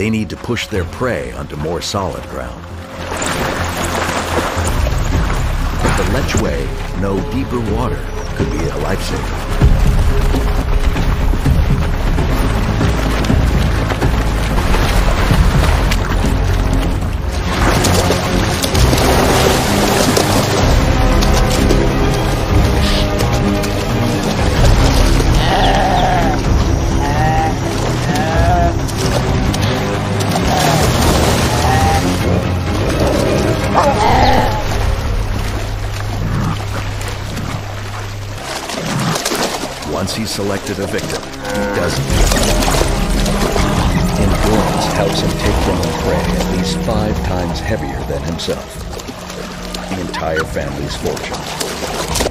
they need to push their prey onto more solid ground. With the Lechwe, no deeper water could be a lifesaver. Once he's selected a victim, he doesn't. Endurance helps him take down prey at least 5 times heavier than himself. The entire family's fortune.